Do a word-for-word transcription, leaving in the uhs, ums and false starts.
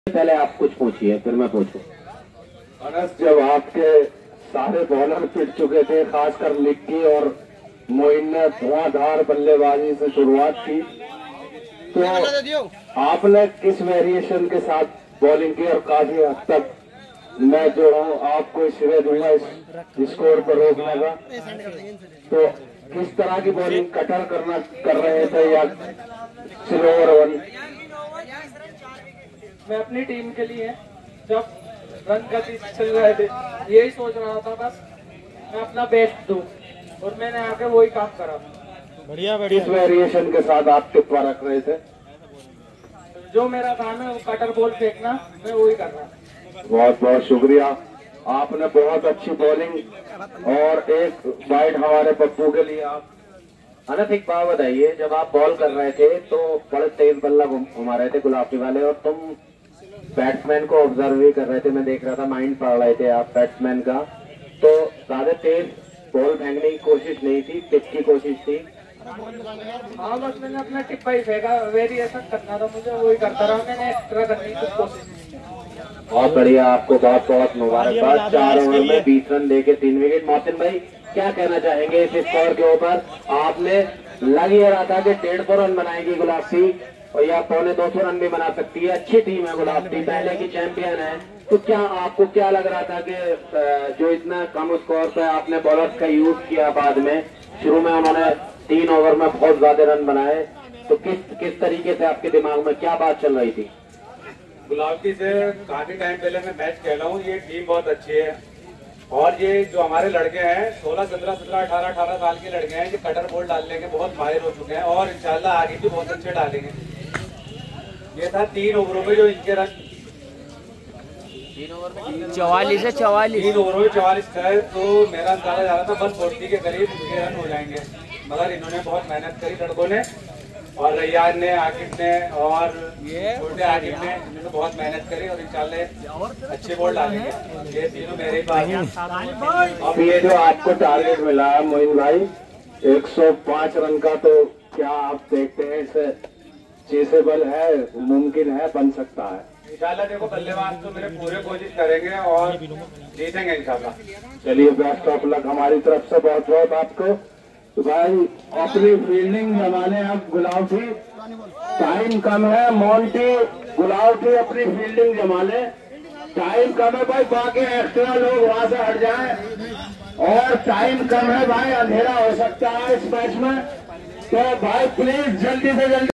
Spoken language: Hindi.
पहले आप कुछ पूछिए फिर मैं पूछूं। अनस, जब आपके सारे बॉलर पिट चुके थे, खासकर लिक्की और मोइन ने धुआंधार बल्लेबाजी से शुरुआत की, तो आपने किस वेरिएशन के साथ बॉलिंग की और काफी हद तक मैं जो हूँ आपको श्रेय दूंगा इस स्कोर पर रोकने का। तो किस तरह की बॉलिंग कटर करना कर रहे थे या स्लो ओवर वन? मैं अपनी टीम के लिए जब रन गति चल रहे थे यही सोच रहा था, बस मैं अपना बेस्ट दूं और मैंने आके वही काम करा। बढ़िया बढ़िया। किस वेरिएशन के साथ आप टिप्पा रख रहे थे? जो मेरा काम है वो कटर बॉल फेंकना, मैं वही कर रहा। बहुत बहुत शुक्रिया, आपने बहुत अच्छी बॉलिंग और एक वाइड हमारे पप्पू के लिए। आप अनस एक बात बताइए, जब आप बॉल कर रहे थे तो बड़े तेज बल्ला घुमा रहे थे गुलाबी वाले और तुम बैट्समैन को ऑब्जर्व भी कर रहे थे, मैं देख रहा था, माइंड पढ़ रहे थे आप बैट्समैन का, तो ज्यादा तेज बॉल फेंकने की कोशिश नहीं थी, टिप की कोशिश थी। हाँ, बस मैंने अपना टिप्पा ही फेंका, वेरिएशन करना था मुझे, वही करता रहा, मैंने एक्स्ट्रा करने की कोशिश नहीं। बहुत बढ़िया, आपको बहुत बहुत मुबारकबाद। चार ओवर में बीस रन लेके तीन विकेट। मोहसिन भाई क्या कहना चाहेंगे इस स्कोर के ऊपर? आपने लग ये रहा था कि डेढ़ सौ रन बनाएगी गुलाबी और या पौने दो सौ रन भी बना सकती है, अच्छी टीम है गुलाबी, पहले की चैंपियन है, तो क्या आपको क्या लग रहा था कि जो इतना कम स्कोर पे आपने बॉलर्स का यूज किया, बाद में शुरू में उन्होंने तीन ओवर में बहुत ज्यादा रन बनाए, तो किस किस तरीके से आपके दिमाग में क्या बात चल रही थी? गुलाबी से काफी टाइम पहले मैं मैच खेला हूँ, ये टीम बहुत अच्छी है और ये जो हमारे लड़के हैं सोलह सत्रह सत्रह अठारह अठारह साल के लड़के हैं, ये कटर बॉल डालने के बहुत माहिर हो चुके हैं और इंशाल्लाह आगे भी बहुत अच्छे डालेंगे। ये था तीन ओवरों में जो इनके रन चौवालीस है चौवालीस तीन ओवरों में चौवालीस है, तो मेरा अंदाजा जा रहा था बस फोर्टी के करीब इनके रन हो जाएंगे, मगर इन्होंने बहुत मेहनत करी लड़कों ने, और रैयान ने, आकिब ने और छोटे आकिब ने, इन्होंने बहुत मेहनत करी और इंशाल्लाह अच्छे बॉल डालेंगे। ये तीनों मेरे ही पास हैं। अब ये जो आपको टारगेट मिला है मोइन भाई एक सौ पाँच रन का, तो क्या आप देखते हैं इसे चेसेबल है, मुमकिन है, बन सकता है? इंशाल्लाह देखो, बल्लेबाज तो मेरे पूरे कोशिश करेंगे और जीतेंगे इंशाल्लाह। चलिए, बेस्ट ऑफ लक हमारी तरफ से बहुत बहुत आपको। तो भाई अपनी फील्डिंग जमाने आप गुलाबी, टाइम कम है, मोंटी गुलाबी अपनी फील्डिंग जमा ले, टाइम कम है भाई, बाकी एक्स्ट्रा लोग वहां से हट जाएं और टाइम कम है भाई, अंधेरा हो सकता है इस मैच में, तो भाई प्लीज जल्दी से जल्दी